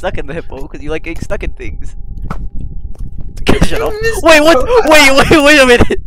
stuck in the hippo because you like getting stuck in things. Shut up. Wait, what? Wait a minute.